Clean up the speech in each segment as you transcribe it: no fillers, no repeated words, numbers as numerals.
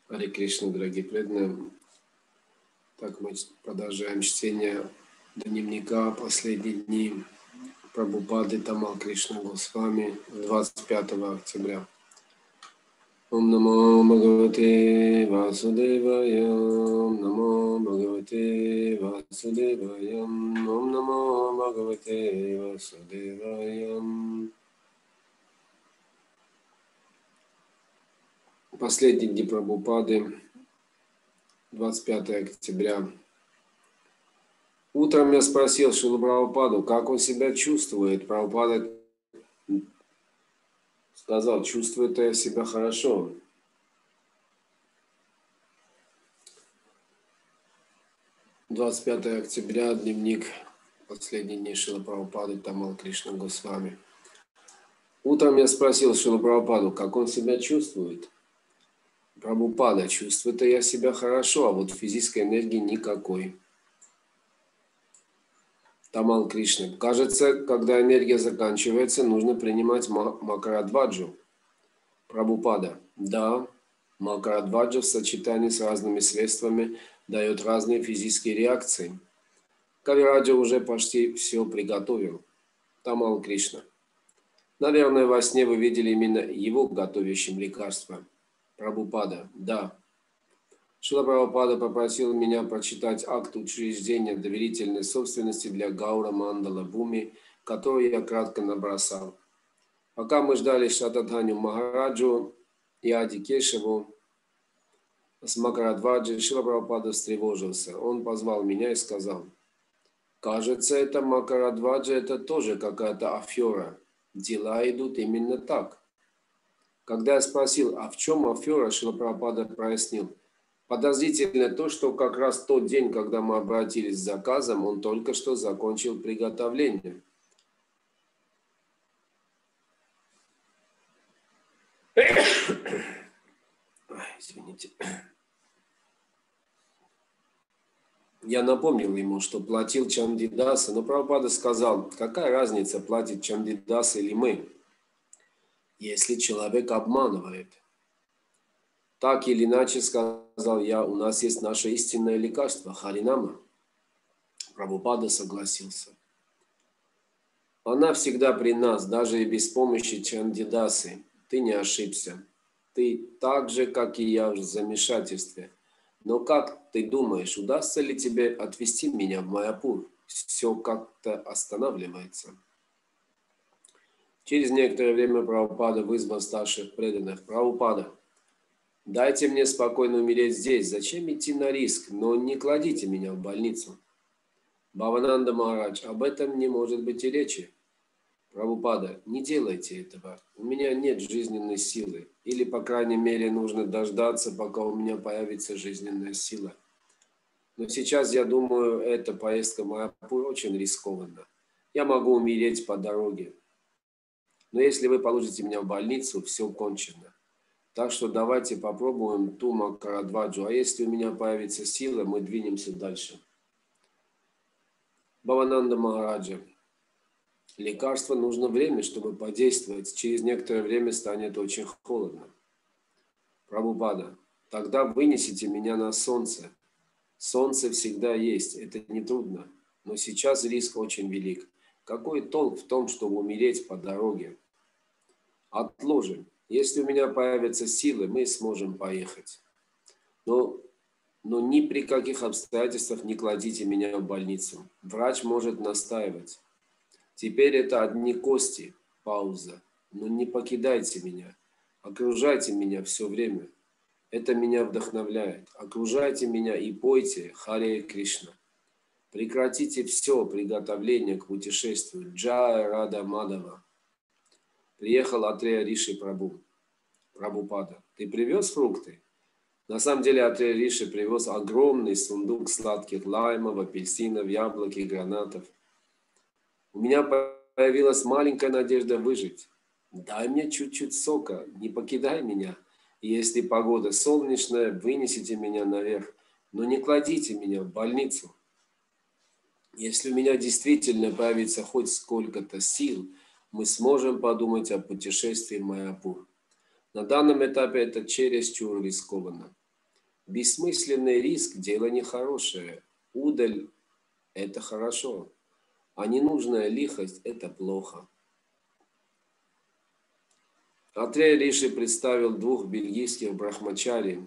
Харе Кришна, дорогие преданные. Так мы продолжаем чтение дневника «Последние дни Прабхупады Тамал Кришна Госвами 25 октября. Ом намо Бхагавате Васудевая, Ом намо Бхагавате Васудевая, Ом намо Бхагавате Васудевая. Последние дни Прабхупады, 25 октября. Утром я спросил Шрилу Прабхупаду, как он себя чувствует. Прабхупада сказал, чувствует я себя хорошо. — 25 октября, дневник «Последние дни Шрилы Прабхупады Тамал Кришна Госвами». Утром я спросил Шрилу Прабхупаду, как он себя чувствует. Прабхупада, чувствую-то я себя хорошо, а вот физической энергии никакой. Тамал Кришна. Кажется, когда энергия заканчивается, нужно принимать Макарадваджу. Прабхупада. Да, Макарадваджа в сочетании с разными средствами дает разные физические реакции. Кавираджа уже почти все приготовил. Тамал Кришна. Наверное, во сне вы видели именно его готовящим лекарство. Прабхупада. Да. Шрила Прабхупада попросил меня прочитать акт учреждения доверительной собственности для Гаура Мандала Буми, который я кратко набросал. Пока мы ждали Шатадханю Махараджу и Ади Кешеву с Макарадваджи, Шрила Прабхупада встревожился. Он позвал меня и сказал, кажется, это Макарадваджа, это тоже какая-то афера. Дела идут именно так. Когда я спросил, а в чем афера, Шрила Прабхупада прояснил. Подозрительно то, что как раз тот день, когда мы обратились с заказом, он только что закончил приготовление. Извините. Я напомнил ему, что платил Чандидаса, но Прабхупада сказал, какая разница, платит Чандидаса или мы, если человек обманывает. Так или иначе, сказал я, у нас есть наше истинное лекарство, Харинама. Прабхупада согласился. Она всегда при нас, даже и без помощи Чандидасы. Ты не ошибся. Ты так же, как и я, в замешательстве. Но как ты думаешь, удастся ли тебе отвезти меня в Майяпур? Все как-то останавливается. Через некоторое время Прабхупада вызвал старших преданных. Прабхупада, дайте мне спокойно умереть здесь. Зачем идти на риск? Но не кладите меня в больницу. Бхавананда Махарадж, об этом не может быть и речи. Прабхупада, не делайте этого. У меня нет жизненной силы. Или, по крайней мере, нужно дождаться, пока у меня появится жизненная сила. Но сейчас, я думаю, эта поездка в Майяпур очень рискованна. Я могу умереть по дороге. Но если вы положите меня в больницу, все кончено. Так что давайте попробуем ту Макарадваджу. А если у меня появится сила, мы двинемся дальше. Бхавананда Махараджа. Лекарство нужно время, чтобы подействовать. Через некоторое время станет очень холодно. Прабхупада, тогда вынесите меня на солнце. Солнце всегда есть, это нетрудно. Но сейчас риск очень велик. Какой толк в том, чтобы умереть по дороге? Отложим. Если у меня появятся силы, мы сможем поехать. Но ни при каких обстоятельствах не кладите меня в больницу. Врач может настаивать. Теперь это одни кости. Пауза. Но не покидайте меня. Окружайте меня все время. Это меня вдохновляет. Окружайте меня и пойте Харе Кришна. Прекратите все приготовление к путешествию. Джая Рада Мадава. Приехал Атрея Риши Прабhu. Прабхупада. Ты привез фрукты? На самом деле Атрея Риши привез огромный сундук сладких лаймов, апельсинов, яблок и гранатов. У меня появилась маленькая надежда выжить. Дай мне чуть-чуть сока, не покидай меня. И если погода солнечная, вынесите меня наверх, но не кладите меня в больницу. Если у меня действительно появится хоть сколько-то сил, мы сможем подумать о путешествии в Майяпур. На данном этапе это чересчур рискованно. Бессмысленный риск – дело нехорошее. Удаль – это хорошо, а ненужная лихость – это плохо. Атрея Риши представил двух бельгийских брахмачари,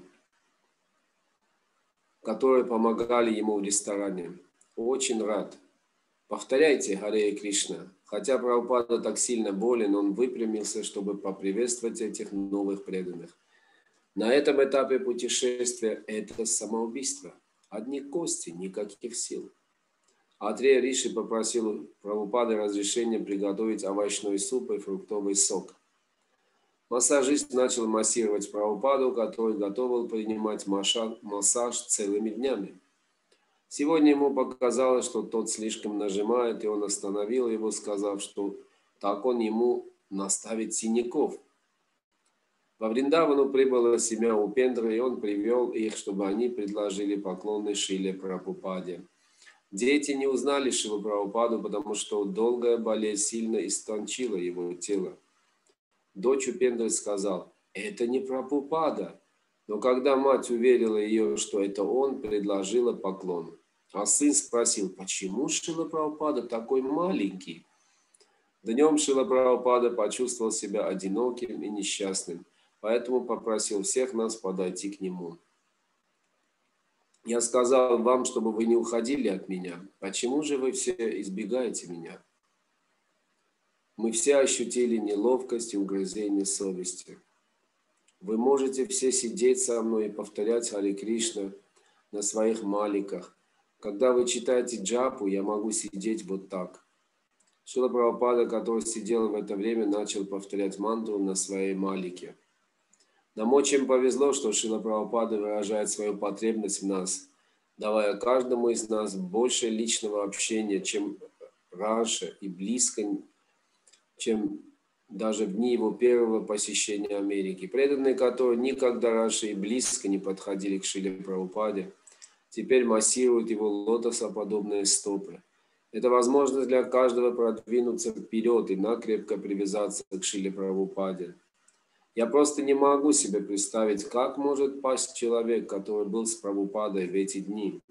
которые помогали ему в ресторане. Очень рад. Повторяйте, Харе Кришна. Хотя Прабхупада так сильно болен, он выпрямился, чтобы поприветствовать этих новых преданных. На этом этапе путешествия это самоубийство. Одни кости, никаких сил. Атрея Риши попросил Прабхупады разрешения приготовить овощной суп и фруктовый сок. Массажист начал массировать Прабхупаду, который готов был принимать массаж целыми днями. Сегодня ему показалось, что тот слишком нажимает, и он остановил его, сказав, что так он ему наставит синяков. Во Вриндавану прибыла семья Упендры, и он привел их, чтобы они предложили поклоны Шриле Прабхупаде. Дети не узнали Шрилу Прабхупаду, потому что долгая болезнь сильно истончила его тело. Дочь Упендры сказала: «Это не Прабхупада». Но когда мать уверила ее, что это он, предложила поклон. А сын спросил: «Почему Шрила Прабхупада такой маленький?» Днем Шрила Прабхупада почувствовал себя одиноким и несчастным, поэтому попросил всех нас подойти к нему. «Я сказал вам, чтобы вы не уходили от меня. Почему же вы все избегаете меня?» Мы все ощутили неловкость и угрызение совести. Вы можете все сидеть со мной и повторять Харе Кришна на своих маликах. Когда вы читаете джапу, я могу сидеть вот так. Шрила Прабхупада, который сидел в это время, начал повторять мантру на своей малике. Нам очень повезло, что Шрила Прабхупада выражает свою потребность в нас, давая каждому из нас больше личного общения, чем раньше, и близко, чем даже в дни его первого посещения Америки. Преданные, которые никогда раньше и близко не подходили к Шриле Прабхупаде, теперь массируют его лотосоподобные стопы. Это возможность для каждого продвинуться вперед и накрепко привязаться к Шриле Прабхупаде. Я просто не могу себе представить, как может пасть человек, который был с Прабхупадой в эти дни.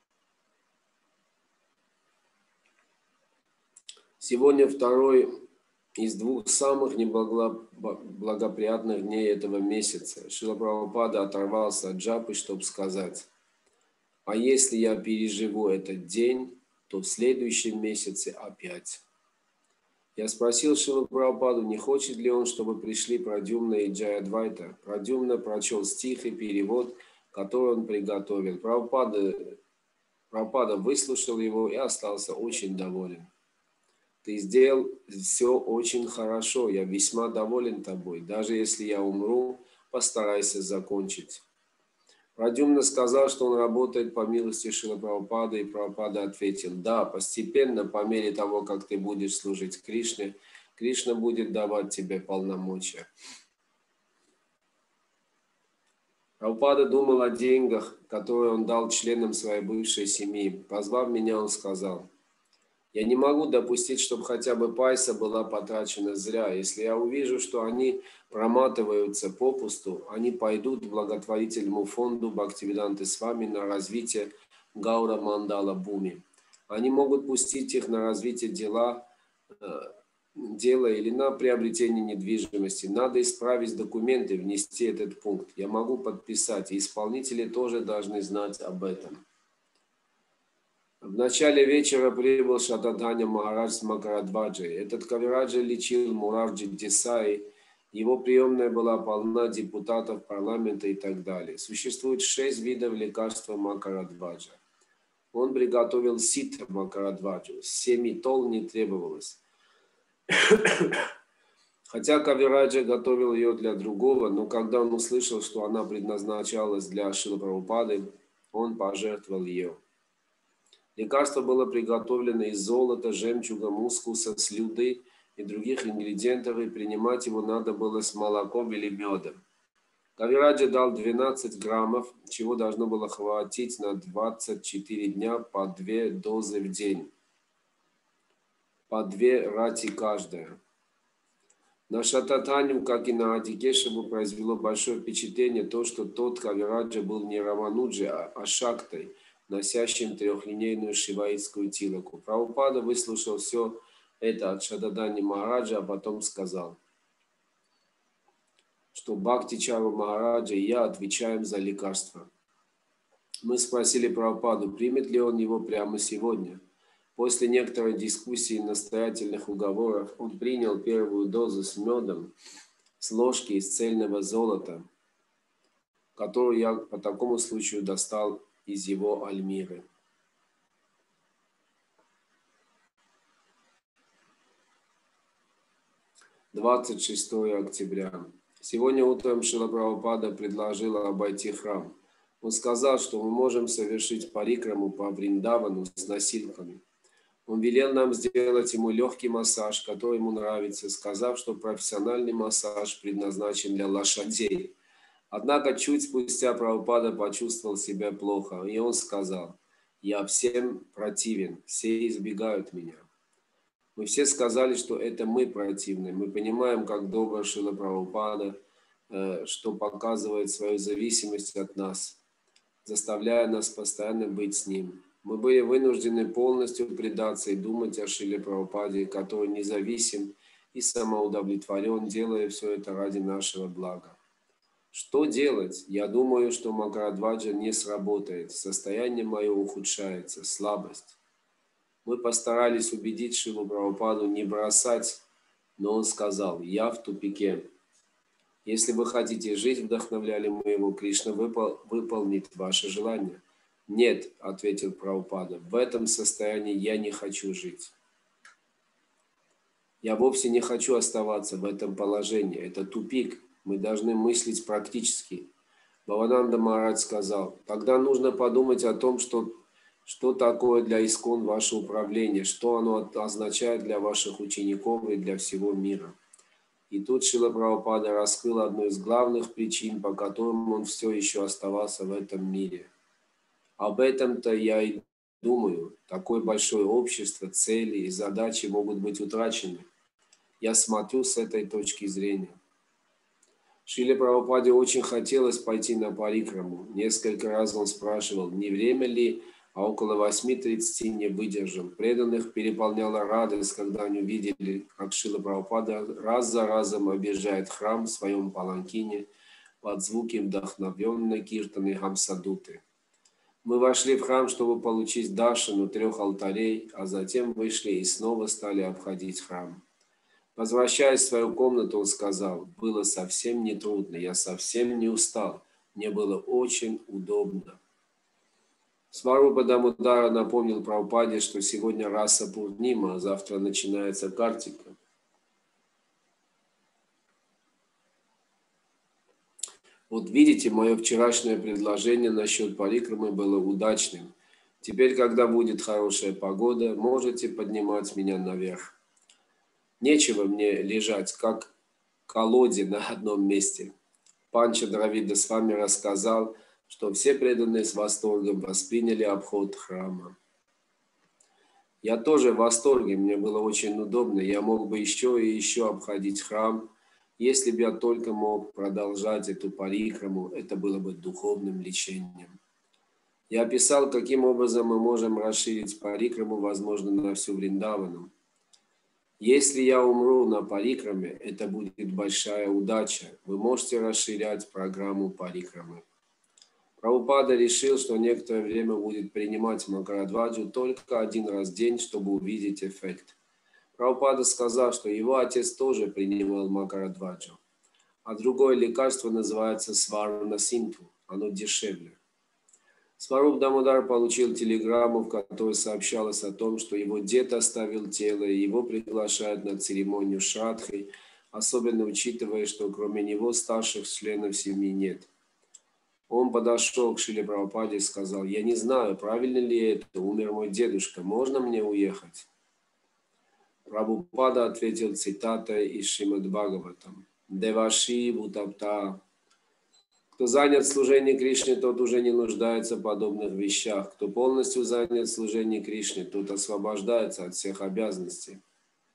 Сегодня второй из двух самых неблагоприятных дней этого месяца. Шрила Прабхупада оторвался от джапы, чтобы сказать: «А если я переживу этот день, то в следующем месяце опять». Я спросил Шрилу Прабхупаду, не хочет ли он, чтобы пришли Прадьюмна и Джаядвайта. Прадьюмна прочел стих и перевод, который он приготовил. Прабхупада выслушал его и остался очень доволен. «Ты сделал все очень хорошо, я весьма доволен тобой. Даже если я умру, постарайся закончить». Прадьюмна сказал, что он работает по милости Шрилы Прабхупады, и Прабхупада ответил: «Да, постепенно, по мере того, как ты будешь служить Кришне, Кришна будет давать тебе полномочия». Прабхупада думал о деньгах, которые он дал членам своей бывшей семьи. Позвав меня, он сказал: «Я не могу допустить, чтобы хотя бы пайса была потрачена зря. Если я увижу, что они проматываются попусту, они пойдут к благотворительному фонду Бхактивиданты Свами на развитие Гаура Мандала Буми. Они могут пустить их на развитие дела или на приобретение недвижимости. Надо исправить документы, внести этот пункт. Я могу подписать, и исполнители тоже должны знать об этом». В начале вечера прибыл Шатадханя Махарадж с Макарадваджей. Этот Кавираджа лечил Мурарджи Десай. Его приемная была полна депутатов парламента и так далее. Существует 6 видов лекарства Макарадваджа. Он приготовил ситра Макарадваджу. 7 тол не требовалось. Хотя Кавираджа готовил ее для другого, но когда он услышал, что она предназначалась для Шрилы Прабхупады, он пожертвовал ее. Лекарство было приготовлено из золота, жемчуга, мускуса, слюды и других ингредиентов, и принимать его надо было с молоком или медом. Кавираджа дал 12 граммов, чего должно было хватить на 24 дня по 2 дозы в день, по 2 рати каждая. На Шататханю, как и на Адикешеву, произвело большое впечатление то, что тот Кавираджа был не Рамануджи, а Шактой, носящим трехлинейную шиваитскую тилаку. Прабхупада выслушал все это от Шататхани Махараджа, а потом сказал, что Бхакти Чару Махараджа и я отвечаем за лекарство. Мы спросили Прабхупаду, примет ли он его прямо сегодня. После некоторой дискуссии и настоятельных уговоров он принял первую дозу с медом с ложки из цельного золота, которую я по такому случаю достал из его альмиры. «26 октября. Сегодня утром Шрила Прабхупада предложил обойти храм. Он сказал, что мы можем совершить парикраму по Вриндавану с носилками. Он велел нам сделать ему легкий массаж, который ему нравится, сказав, что профессиональный массаж предназначен для лошадей. Однако чуть спустя Прабхупада почувствовал себя плохо, и он сказал, «Я всем противен, все избегают меня». Мы все сказали, что это мы противны. Мы понимаем, как добр Шрила Прабхупада, что показывает свою зависимость от нас, заставляя нас постоянно быть с ним. Мы были вынуждены полностью предаться и думать о Шриле Прабхупаде, который независим и самоудовлетворен, делая все это ради нашего блага. Что делать? Я думаю, что Макарадваджа не сработает. Состояние мое ухудшается, слабость. Мы постарались убедить Шрилу Прабхупаду не бросать, но он сказал, я в тупике. Если вы хотите жить, вдохновляли мы его, Кришна выполнит ваше желание. Нет, ответил Прабхупада, в этом состоянии я не хочу жить. Я вовсе не хочу оставаться в этом положении. Это тупик. Мы должны мыслить практически. Бхавананда Махарадж сказал, тогда нужно подумать о том, что такое для ИСККОН ваше управление, что оно означает для ваших учеников и для всего мира. И тут Шрила Прабхупада раскрыл одну из главных причин, по которым он все еще оставался в этом мире. Об этом-то я и думаю. Такое большое общество, цели и задачи могут быть утрачены. Я смотрю с этой точки зрения. Шриле Прабхупаде очень хотелось пойти на парикраму. Несколько раз он спрашивал, не время ли, а около 8:30 не выдержал. Преданных переполняла радость, когда они увидели, как Шрила Прабхупада раз за разом объезжает храм в своем паланкине под звуки вдохновенной киртаны Хамсадуты. Мы вошли в храм, чтобы получить даршану 3 алтарей, а затем вышли и снова стали обходить храм. Возвращаясь в свою комнату, он сказал, было совсем нетрудно, я совсем не устал, мне было очень удобно. Сварупа Дамодара напомнил Прабхупаде, что сегодня Раса Пурнима, а завтра начинается Картика. Вот видите, мое вчерашнее предложение насчет парикрамы было удачным. Теперь, когда будет хорошая погода, можете поднимать меня наверх. Нечего мне лежать, как колоде на одном месте. Панча Дравида с вами рассказал, что все преданные с восторгом восприняли обход храма. Я тоже в восторге, мне было очень удобно. Я мог бы еще и еще обходить храм. Если бы я только мог продолжать эту парикраму, это было бы духовным лечением. Я описал, каким образом мы можем расширить парикраму, возможно, на всю Вриндавану. Если я умру на парикраме, это будет большая удача. Вы можете расширять программу парикрамы. Прабхупада решил, что некоторое время будет принимать Макарадваджу только 1 раз в день, чтобы увидеть эффект. Прабхупада сказал, что его отец тоже принимал Макарадваджу. А другое лекарство называется Сварна Синту. Оно дешевле. Сваруп Дамодар получил телеграмму, в которой сообщалось о том, что его дед оставил тело, и его приглашают на церемонию Шрадхи, особенно учитывая, что кроме него старших членов семьи нет. Он подошел к Шриле Прабхупаде и сказал, я не знаю, правильно ли это, умер мой дедушка, можно мне уехать? Прабхупада ответил цитатой из Шримад Бхагаватам. Деваши Бутапта. Кто занят в служении Кришне, тот уже не нуждается в подобных вещах. Кто полностью занят в служении Кришне, тот освобождается от всех обязанностей.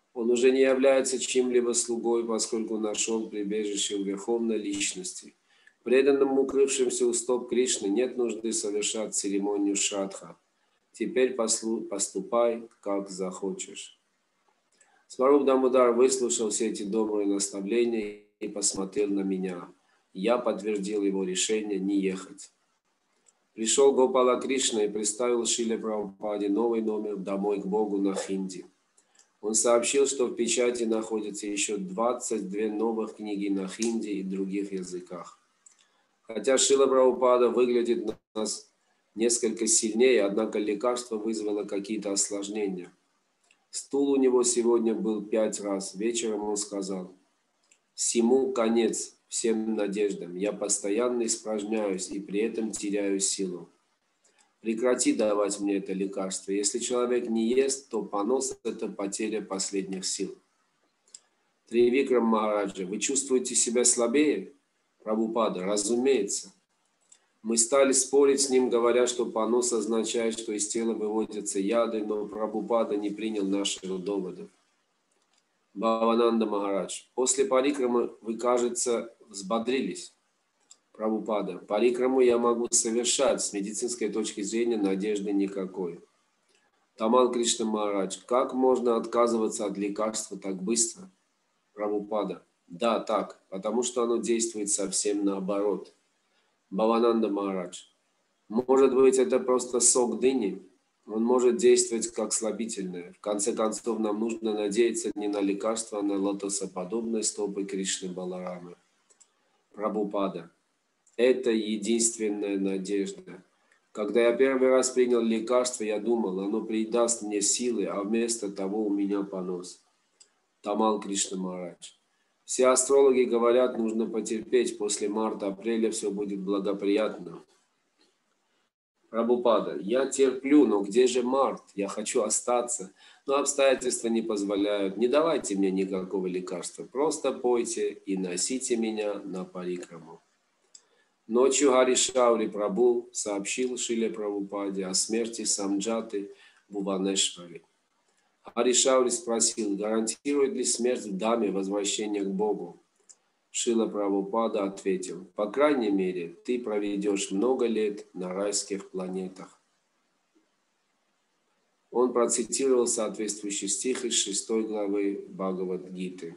Он уже не является чьим-либо слугой, поскольку нашел прибежище у Верховной Личности. Преданным, укрывшимся у стоп Кришны, нет нужды совершать церемонию шрадха. Теперь поступай, как захочешь. Сваруб Дамодар выслушал все эти добрые наставления и посмотрел на меня. Я подтвердил его решение не ехать. Пришел Гопала Кришна и представил Шриле Прабхупаде новый номер «Домой к Богу» на хинди. Он сообщил, что в печати находятся еще 22 новых книги на хинди и других языках. Хотя Шрила Прабхупада выглядит на нас несколько сильнее, однако лекарство вызвало какие-то осложнения. Стул у него сегодня был 5 раз. Вечером он сказал: «Всему конец, всем надеждам. Я постоянно испражняюсь и при этом теряю силу. Прекрати давать мне это лекарство. Если человек не ест, то понос – это потеря последних сил». Тривикрам Махараджа, вы чувствуете себя слабее? Прабхупада, разумеется. Мы стали спорить с ним, говоря, что понос означает, что из тела выводятся яды, но Прабхупада не принял наших доводов. Бхавананда Махарадж, после парикрамы вы, кажется, взбодрились. Прабхупада, парикраму я могу совершать, с медицинской точки зрения надежды никакой. Тамал Кришна Махарадж, как можно отказываться от лекарства так быстро? Прабхупада, да, так, потому что оно действует совсем наоборот. Бхавананда Махарадж, может быть, это просто сок дыни? Он может действовать как слабительное. В конце концов, нам нужно надеяться не на лекарство, а на лотосоподобные стопы Кришны Баларамы. Прабхупада, это единственная надежда. Когда я первый раз принял лекарство, я думал, оно придаст мне силы, а вместо того у меня понос. Тамал Кришна Махарадж. Все астрологи говорят, нужно потерпеть, после марта-апреля все будет благоприятно. Прабхупада, я терплю, но где же март? Я хочу остаться, но обстоятельства не позволяют. Не давайте мне никакого лекарства, просто пойте и носите меня на парикраму. Ночью Хари Шаури Прабху сообщил Шриле Прабхупаде о смерти Самджаты Бхуванешвари. Хари Шаури спросил, гарантирует ли смерть в даме возвращение к Богу. Шрила Прабхупада ответил, по крайней мере, ты проведешь много лет на райских планетах. Он процитировал соответствующий стих из 6 главы Бхагавад-гиты.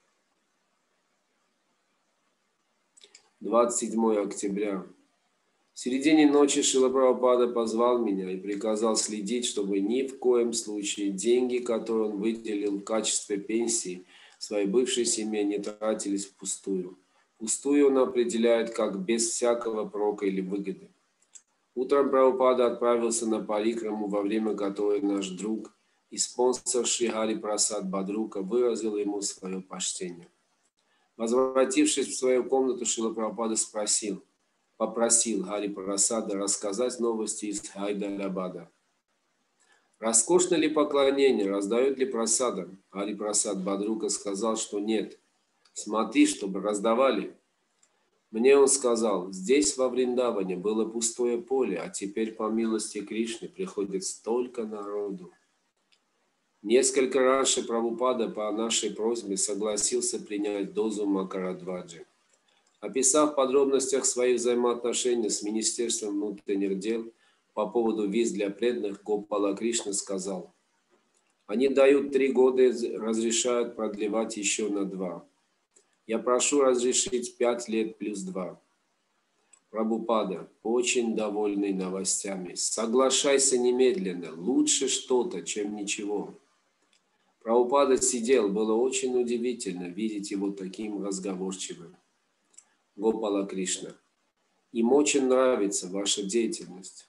27 октября. В середине ночи Шрила Прабхупада позвал меня и приказал следить, чтобы ни в коем случае деньги, которые он выделил в качестве пенсии своей бывшей семье, не тратились впустую. Пустую он определяет как без всякого прока или выгоды. Утром Прабхупада отправился на парикраму, во время которой наш друг и спонсор Шри Хари Прасад Бадрука выразил ему свое почтение. Возвратившись в свою комнату, Шрила Прабхупада попросил Хари Прасада рассказать новости из Хайдарабада. Роскошно ли поклонение, раздают ли прасадом? Хари Прасад Бадрука сказал, что нет. Смотри, чтобы раздавали. Мне он сказал, здесь во Вриндаване было пустое поле, а теперь по милости Кришны приходит столько народу. Несколько раньше Прабхупада по нашей просьбе согласился принять дозу Макарадваджи. Описав в подробностях свои взаимоотношения с Министерством внутренних дел по поводу виз для преданных, Гопала Кришна сказал, они дают 3 года и разрешают продлевать еще на 2. Я прошу разрешить 5 лет плюс 2. Прабхупада, очень довольный новостями. Соглашайся немедленно. Лучше что-то, чем ничего. Прабхупада сидел. Было очень удивительно видеть его таким разговорчивым. Гопала Кришна. Им очень нравится ваша деятельность.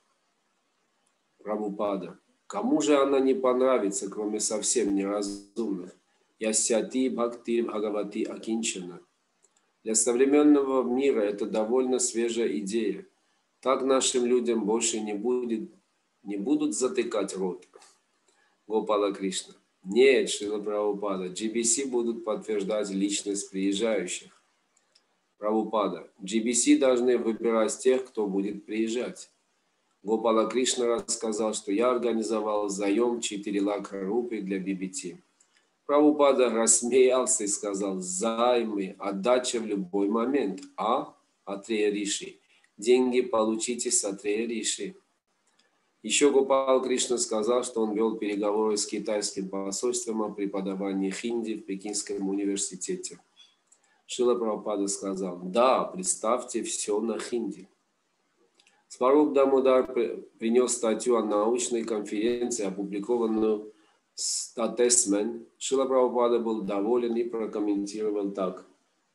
Прабхупада. Кому же она не понравится, кроме совсем неразумных? Ясяти Бхакти Бхагавати Акинчана. Для современного мира это довольно свежая идея. Так нашим людям больше не будут затыкать рот. Гопала Кришна. Нет, Шрила Прабхупада, GBC будут подтверждать личность приезжающих. Прабхупада. GBC должны выбирать тех, кто будет приезжать. Гопала Кришна рассказал, что я организовал заем 4 лакха рупий для BBT. Прабхупада рассмеялся и сказал: займы, отдача в любой момент. Атрея Риши. Деньги получите с Атрея Риши. Еще Гопал Кришна сказал, что он вел переговоры с китайским посольством о преподавании хинди в Пекинском университете. Шрила Прабхупада сказал: да, представьте, все на хинди. Сваруб Дамодар принес статью о научной конференции, опубликованную в Statesman. Шрила Прабхупада был доволен и прокомментировал так: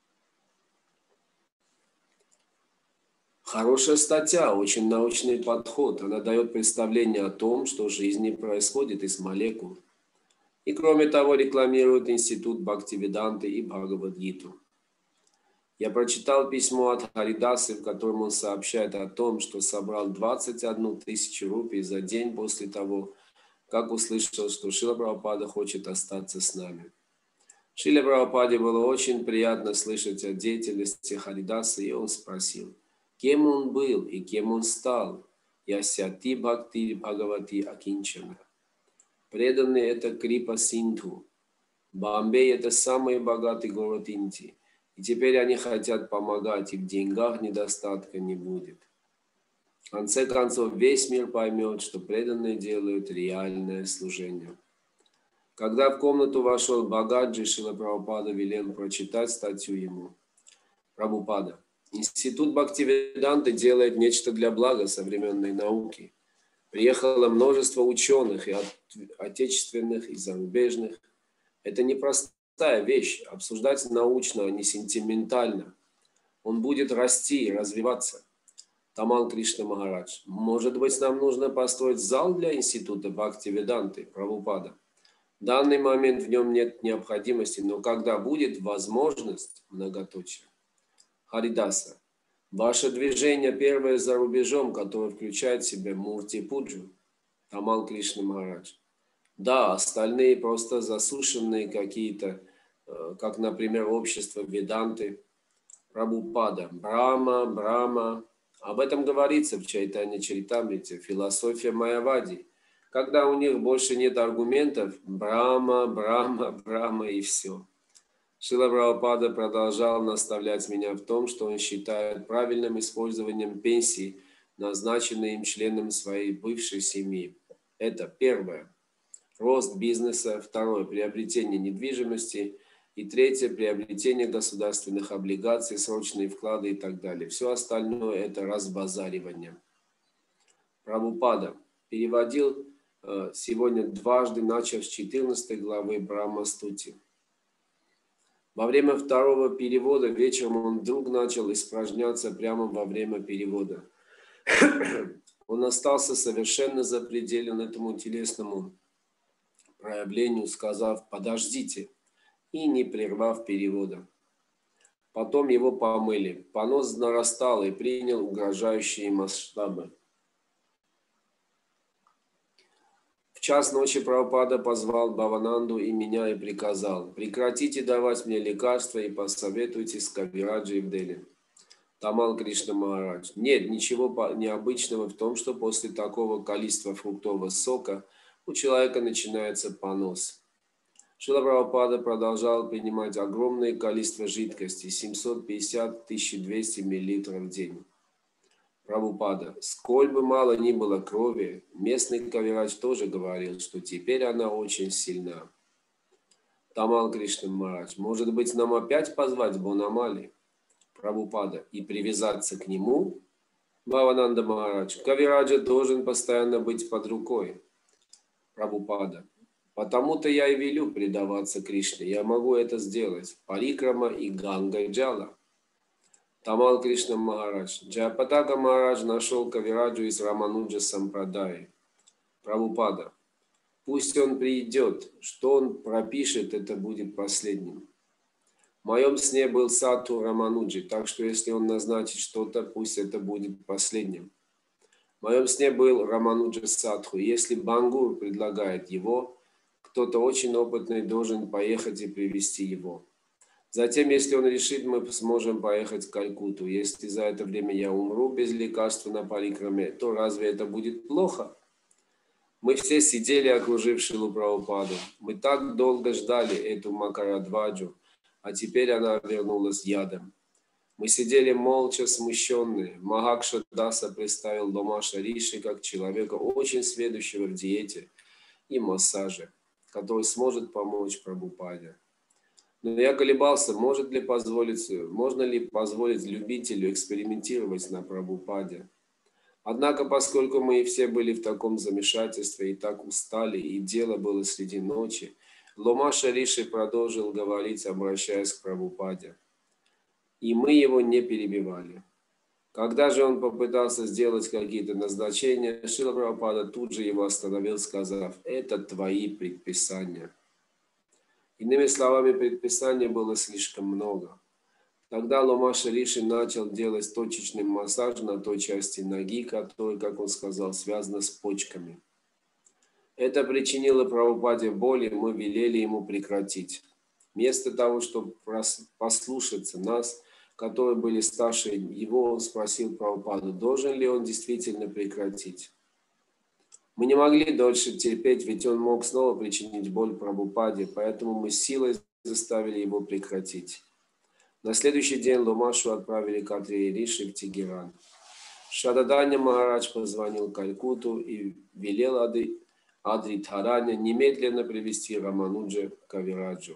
хорошая статья, очень научный подход. Она дает представление о том, что в жизни происходит из молекул. И кроме того, рекламирует институт Бхактивиданты и Бхагавад-гиту. Я прочитал письмо от Харидасы, в котором он сообщает о том, что собрал 21 тысячу рупий за день после того, как услышал, что Шрила Прабхупада хочет остаться с нами. Шриле Прабхупаде было очень приятно слышать о деятельности Харидасы, и он спросил, кем он был и кем он стал. Ясяти Бхакти Бхагавати Акинчана. Преданный — это Крипа Синдху. Бомбей — это самый богатый город Индии. И теперь они хотят помогать, и в деньгах недостатка не будет. В конце концов, весь мир поймет, что преданные делают реальное служение. Когда в комнату вошел Бхагаджи, Шрила Прабхупада велел прочитать статью ему. Прабхупада. Институт Бхактивиданты делает нечто для блага современной науки. Приехало множество ученых, и отечественных, и зарубежных. Это непростая вещь. Обсуждать научно, а не сентиментально. Он будет расти и развиваться. Тамал Кришна Махарадж. Может быть, нам нужно построить зал для института Бхактивиданты, Прабхупада. В данный момент в нем нет необходимости, но когда будет возможность, многоточие. Харидаса. Ваше движение первое за рубежом, которое включает в себя Мурти-пуджу. Тамал Кришна Махарадж. Да, остальные просто засушенные какие-то, как, например, общество Веданты. Прабхупада. Брахма. Об этом говорится в Чайтанья Чаритамрите, философия Майявади. Когда у них больше нет аргументов, Брахма и все. Шрила Прабхупада продолжал наставлять меня в том, что он считает правильным использованием пенсии, назначенной им членам своей бывшей семьи. Это первое. Рост бизнеса. Второе. Приобретение недвижимости. И третье. Приобретение государственных облигаций, срочные вклады и так далее. Все остальное – это разбазаривание. Прабхупада переводил сегодня дважды, начав с 14 главы Брахма-стути. Во время второго перевода вечером он вдруг начал испражняться прямо во время перевода. Он остался совершенно запределен этому телесному проявлению, сказав «подождите» и не прервав перевода. Потом его помыли. Понос нарастал и принял угрожающие масштабы. В час ночи Прабхупада позвал Бхавананду и меня и приказал: прекратите давать мне лекарства и посоветуйтесь с Кавираджей в Дели. Тамал Кришна Махарадж. Нет ничего необычного в том, что после такого количества фруктового сока у человека начинается понос. Шрила Прабхупада продолжал принимать огромное количество жидкости, 750-1200 мл в день. Прабхупада. Сколь бы мало ни было крови, местный Кавирадж тоже говорил, что теперь она очень сильна. Тамал Кришна Махарадж. Может быть, нам опять позвать Бонамали? Прабхупада. И привязаться к нему? Бхавананда Махарадж. Кавираджа должен постоянно быть под рукой. Прабхупада. Потому-то я и велю предаваться Кришне. Я могу это сделать. Парикрама и Ганга Джала. Тамал Кришна Махарадж. Джаяпатака Махарадж нашел Кавираджу из Рамануджа Сампрадаи. Прабхупада. Пусть он придет. Что он пропишет, это будет последним. В моем сне был Сату Рамануджи, так что если он назначит что-то, пусть это будет последним. В моем сне был Рамануджа Сатху. Если Бангур предлагает его, кто-то очень опытный должен поехать и привести его. Затем, если он решит, мы сможем поехать в Калькутту. Если за это время я умру без лекарства на парикраме, то разве это будет плохо? Мы все сидели, окружив Шрилу Прабхупаду. Мы так долго ждали эту Макарадваджу, а теперь она вернулась ядом. Мы сидели молча, смущенные. Махакша Даса представил Ломаша Риши как человека, очень сведущего в диете и массаже, который сможет помочь Прабхупаде. Но я колебался, можно ли позволить любителю экспериментировать на Прабхупаде. Однако, поскольку мы все были в таком замешательстве и так устали, и дело было среди ночи, Ломаша Риши продолжил говорить, обращаясь к Прабхупаде. И мы его не перебивали. Когда же он попытался сделать какие-то назначения, Шрила Прабхупада тут же его остановил, сказав: «Это твои предписания». Иными словами, предписаний было слишком много. Тогда Ломаша Риши начал делать точечный массаж на той части ноги, которая, как он сказал, связана с почками. Это причинило Прабхупаде боль, и мы велели ему прекратить. Вместо того, чтобы послушаться нас, которые были старше его, он спросил Прабхупаду, должен ли он действительно прекратить. Мы не могли дольше терпеть, ведь он мог снова причинить боль Прабхупаде, поэтому мы силой заставили его прекратить. На следующий день Ломашу отправили к Атри Риши в Тегеран. Шададаня Махарадж позвонил в Калькутту и велел Адритхараня немедленно привести Рамануджа к Кавираджу.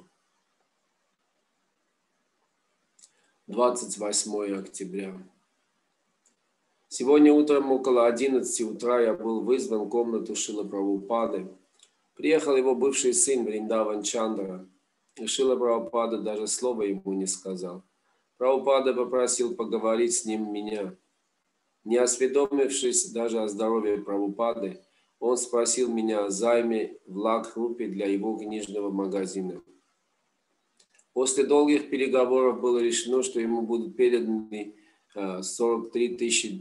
28 октября. Сегодня утром около 11 утра я был вызван в комнату Шрилы Прабхупады. Приехал его бывший сын Вриндаван Чандра. И Шрила Прабхупада даже слова ему не сказал. Прабхупада попросил поговорить с ним меня. Не осведомившись даже о здоровье Прабхупады, он спросил меня о займе в Лакхрупе для его книжного магазина. После долгих переговоров было решено, что ему будут переданы 43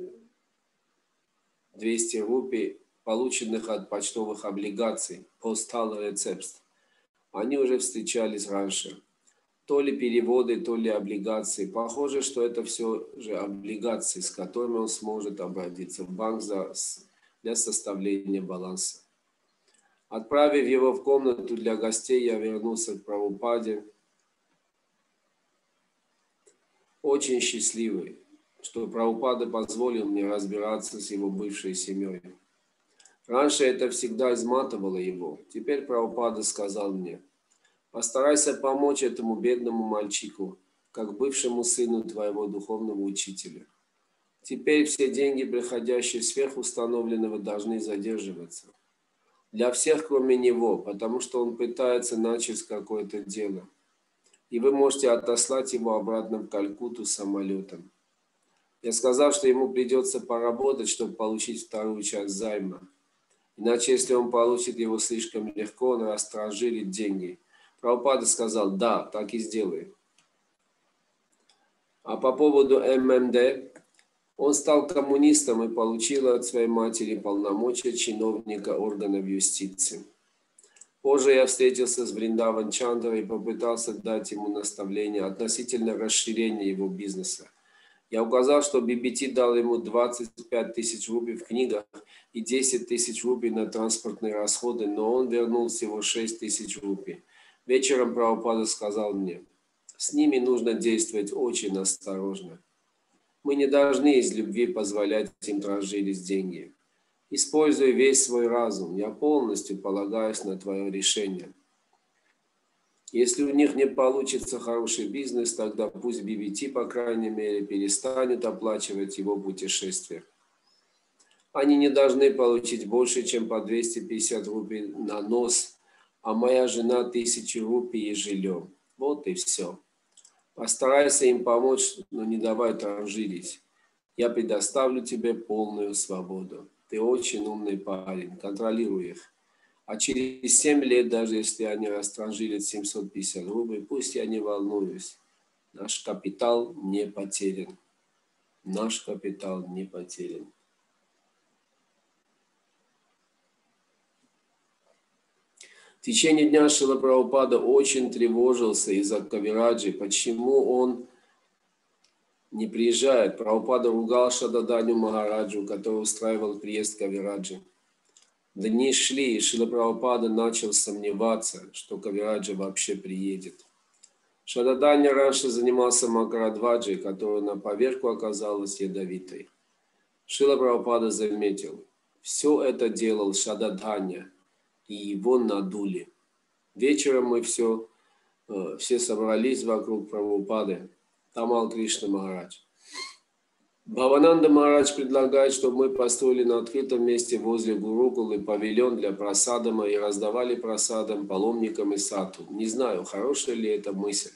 200 рупий, полученных от почтовых облигаций, postal receipts. Они уже встречались раньше. То ли переводы, то ли облигации. Похоже, что это все же облигации, с которыми он сможет обратиться в банк для составления баланса. Отправив его в комнату для гостей, я вернулся к Прабхупаде, очень счастливый, что Прабхупада позволил мне разбираться с его бывшей семьей. Раньше это всегда изматывало его. Теперь Прабхупада сказал мне: постарайся помочь этому бедному мальчику, как бывшему сыну твоего духовного учителя. Теперь все деньги, приходящие сверхустановленного, должны задерживаться. Для всех, кроме него, потому что он пытается начать какое-то дело. И вы можете отослать его обратно в Калькутту самолетом. Я сказал, что ему придется поработать, чтобы получить вторую часть займа. Иначе, если он получит его слишком легко, он растранжирит деньги. Прабхупада сказал: да, так и сделай. А по поводу ММД, он стал коммунистом и получил от своей матери полномочия чиновника органов юстиции. Позже я встретился с Вриндаван Чандрой и попытался дать ему наставления относительно расширения его бизнеса. Я указал, что BBT дал ему 25 тысяч рупий в книгах и 10 тысяч рупий на транспортные расходы, но он вернул всего 6 тысяч рупий. Вечером Прабхупада сказал мне: с ними нужно действовать очень осторожно. Мы не должны из любви позволять им транжирить деньги. Используй весь свой разум. Я полностью полагаюсь на твое решение. Если у них не получится хороший бизнес, тогда пусть BBT, по крайней мере, перестанет оплачивать его путешествия. Они не должны получить больше, чем по 250 рупий на нос, а моя жена 1000 рупий и жилье. Вот и все. Постарайся им помочь, но не давай транжирить. Я предоставлю тебе полную свободу. Ты очень умный парень, контролируй их. А через 7 лет, даже если они растранжирят 750 рублей, пусть я не волнуюсь. Наш капитал не потерян. Наш капитал не потерян. В течение дня Шрила Прабхупада очень тревожился из-за Кавираджи. Почему он не приезжает? Прабхупада ругал Шададаню Махараджу, который устраивал приезд Кавираджи. Дни шли, и Шрила Прабхупада начал сомневаться, что Кавираджа вообще приедет. Шададанья раньше занимался Макарадваджей, которая на поверку оказалась ядовитой. Шрила Прабхупада заметил, все это делал Шададанья, и его надули. Вечером мы все собрались вокруг Прабхупады, Тамал Кришна Махарадж. Бхавананда Махарадж предлагает, чтобы мы построили на открытом месте возле Гурукулы павильон для прасадама и раздавали прасадам паломникам и сату. Не знаю, хорошая ли это мысль.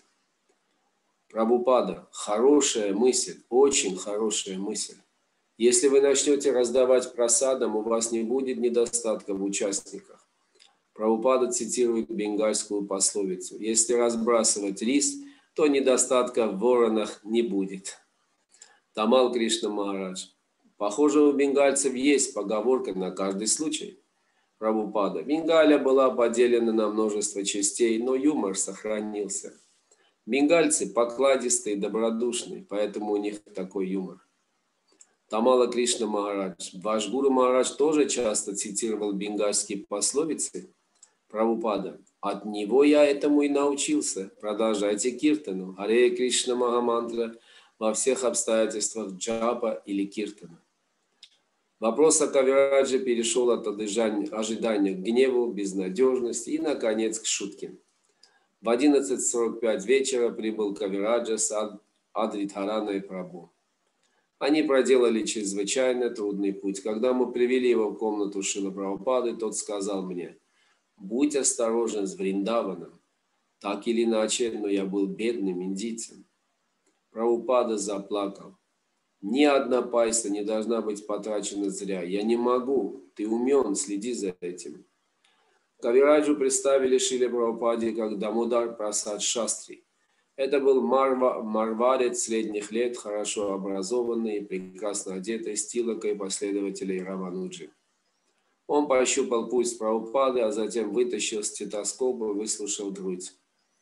Прабхупада, хорошая мысль, очень хорошая мысль. Если вы начнете раздавать прасадам, у вас не будет недостатка в участниках. Прабхупада цитирует бенгальскую пословицу: если разбрасывать рис, то недостатка в воронах не будет. Тамал Кришна Махарадж. Похоже, у бенгальцев есть поговорка на каждый случай. Прабхупада. Бенгалия была поделена на множество частей, но юмор сохранился. Бенгальцы покладистые и добродушные, поэтому у них такой юмор. Тамала Кришна Махарадж. Ваш Гуру Махарадж тоже часто цитировал бенгальские пословицы. Прабхупада. От него я этому и научился. Продолжайте киртану. Харе Кришна Махамантра во всех обстоятельствах джапа или киртана. Вопрос о Кавирадже перешел от ожидания к гневу, безнадежности и, наконец, к шутке. В 11:45 вечера прибыл Кавираджа с Адритхараной Прабху. Они проделали чрезвычайно трудный путь. Когда мы привели его в комнату Шрилы Прабхупады, тот сказал мне: «Будь осторожен с Вриндаваном. Так или иначе, но я был бедным индийцем». Прабхупада заплакал. «Ни одна пайса не должна быть потрачена зря. Я не могу. Ты умен, следи за этим». Кавираджу представили Шриле Прабхупаде как Дамодар Прасад Шастри. Это был марварец средних лет, хорошо образованный и прекрасно одетый, с тилокой последователей Рамануджи. Он пощупал пульс Прабхупады, а затем вытащил стетоскоп и выслушал грудь.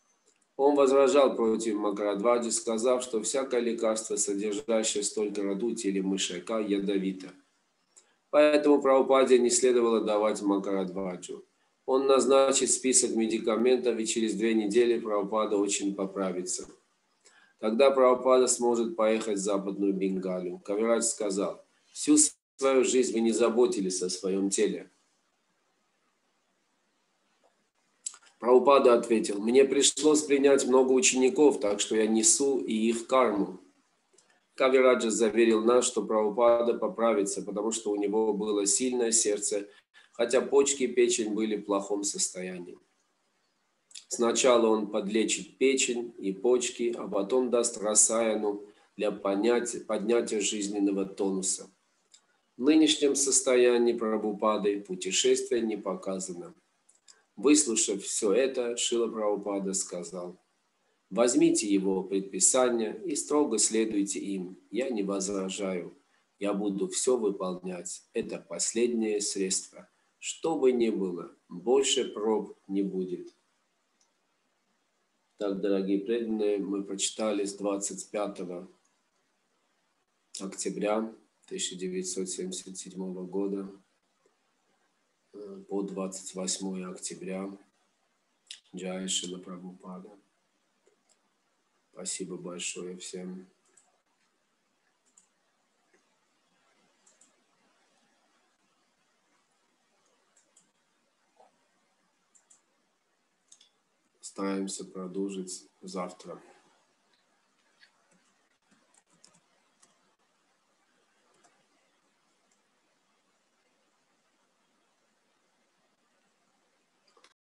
Он возражал против Макарадваджи, сказав, что всякое лекарство, содержащее столько ртути или мышьяка, ядовито. Поэтому Прабхупаде не следовало давать Макарадваджу. Он назначит список медикаментов, и через 2 недели Прабхупада очень поправится. Тогда Прабхупада сможет поехать в Западную Бенгалию. Кавирадж сказал: «Всю свою жизнь вы не заботились о своем теле». Прабхупада ответил: «Мне пришлось принять много учеников, так что я несу и их карму». Кавираджа заверил нас, что Прабхупада поправится, потому что у него было сильное сердце, хотя почки и печень были в плохом состоянии. Сначала он подлечит печень и почки, а потом даст расаяну для поднятия жизненного тонуса. В нынешнем состоянии Прабхупады путешествие не показано. Выслушав все это, Шрила Прабхупада сказал: «Возьмите его предписания и строго следуйте им. Я не возражаю. Я буду все выполнять. Это последнее средство. Что бы ни было, больше проб не будет». Так, дорогие преданные, мы прочитали с 25 октября 1977 года по 28 октября. Джай Шрила Прабхупада. Спасибо большое всем. Стараемся продолжить завтра.